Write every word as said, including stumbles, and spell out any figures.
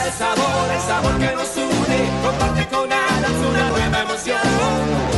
el sabor, el sabor que nos une. Comparte con Adams una nueva emoción.